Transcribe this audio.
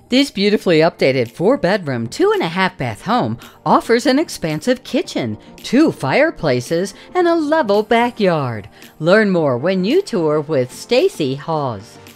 This beautifully updated 4-bedroom, 2.5-bath home offers an expansive kitchen, 2 fireplaces, and a level backyard. Learn more when you tour with Stacey Hawes.